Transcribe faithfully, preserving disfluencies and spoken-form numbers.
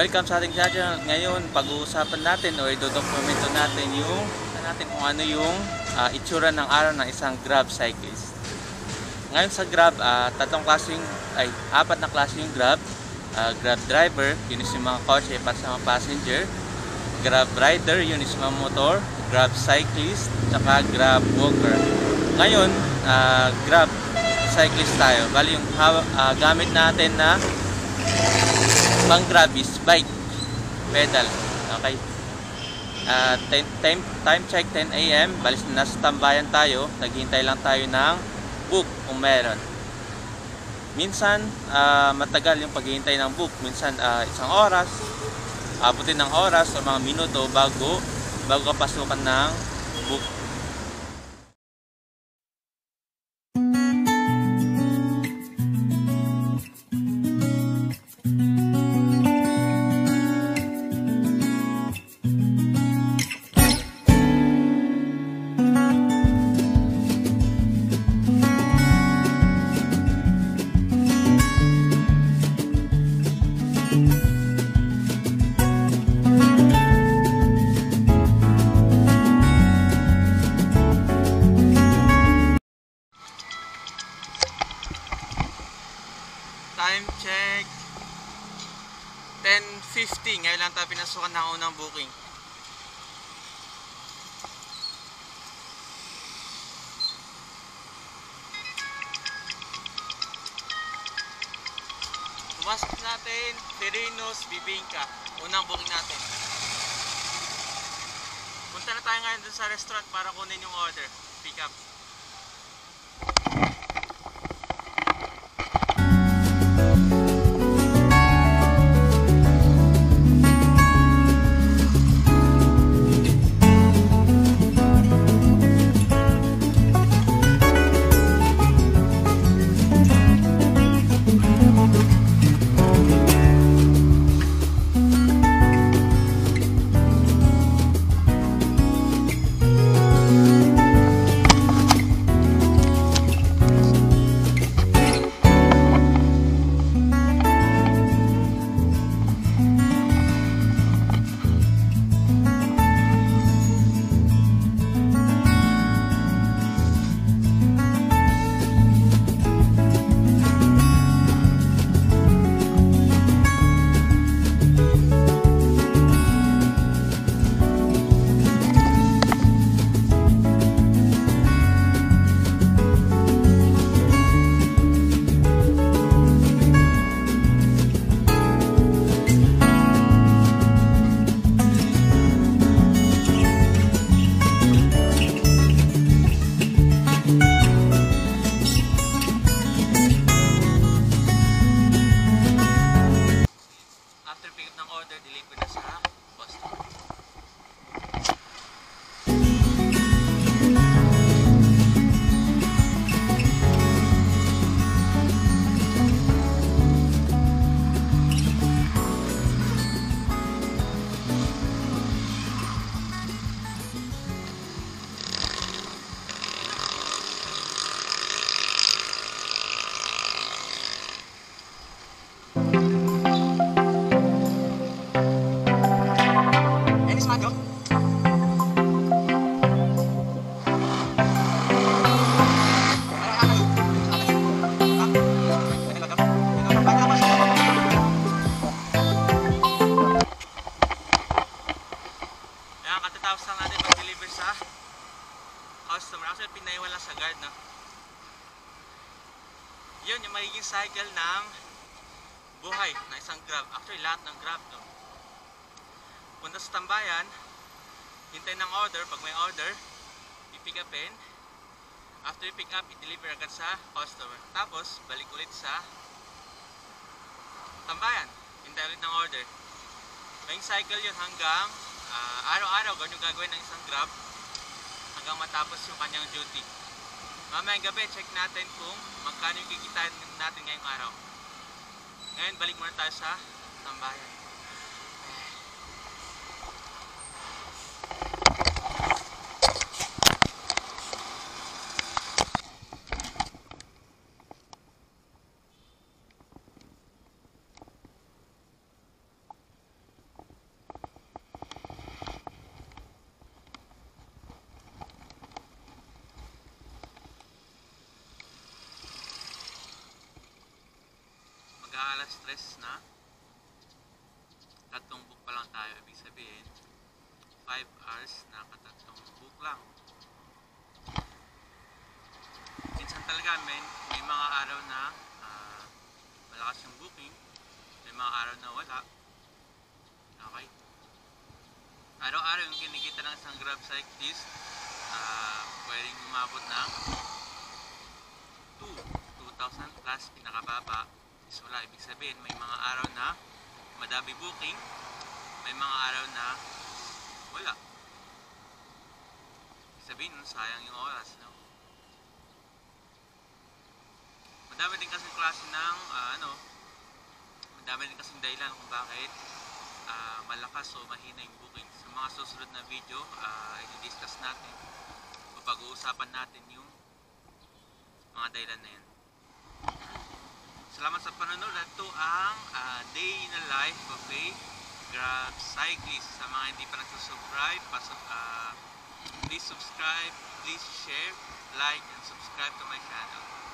Welcome sa ating channel. Ngayon, pag-uusapan natin o idodokumento natin yung natin kung ano yung uh, itsura ng araw ng isang Grab cyclist. Ngayon sa Grab, uh, tatlong klaseng, ay apat na klase yung Grab. Uh, Grab driver, yun is yung mga kotse para sa mga passenger. Grab rider, yun is mga motor. Grab cyclist, saka Grab walker. Ngayon, uh, Grab cyclist tayo. Bali yung uh, gamit natin na pang Grab is bike, pedal. Okay. Uh, time, time check ten A M Balis na nasa tambayan tayo. Naghihintay lang tayo ng book kung meron. Minsan uh, matagal yung paghihintay ng book. Minsan uh, isang oras, abutin ng oras o mga minuto bago bago kapasukan ng book. Time check ten fifty. Ngayon lang tayo pinasukan ng unang booking. Pumasok natin Serenos Bibingka. Unang booking natin. Punta na tayo ngayon dun sa restaurant para kunin yung order. Pick up. Customer. Actually, pinaiwan lang sa guard, no? Yun, yung magiging cycle ng buhay na isang Grab. Actually, lahat ng Grab, no? Punta sa tambayan, hintay ng order. Pag may order, i-pick upin. After i-pick up, i-deliver agad sa customer. Tapos, balik ulit sa tambayan. Hintay ulit ng order. May cycle yun hanggang uh, araw-araw. Ganun yung gagawin ng isang Grab hanggang matapos yung kanyang duty. Mamayang gabi, check natin kung magkano yung kikitain natin ngayong araw. Ngayon, balik muna tayo sa tambayan. tres na. Tatlong book pa lang tayo, ibig sabihin five hours na katatlong book lang. Minsan talaga may, may mga araw na uh, malakas yung booking, may mga araw na wala. Okay, araw-araw yung kinikita ng isang Grab cyclist uh, pwedeng umabot ng two thousand plus, pinakababa is wala. Ibig sabihin may mga araw na madami booking, may mga araw na wala. Ibig sabihin sayang yung oras, no? Madami din kasing klase ng uh, ano madami din kasing dahilan kung bakit uh, malakas o mahina yung booking. Sa mga susunod na video, uh, i-discuss natin o pag-uusapan natin yung mga dahilan na yan. Salamat sa panonood. Ito ang uh, day in the life of a Grab cyclist. Sa mga hindi pa nagsusubscribe, uh, please subscribe, please share, like, and subscribe to my channel.